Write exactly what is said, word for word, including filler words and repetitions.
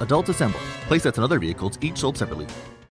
Adults assemble. Playsets and other vehicles each sold separately.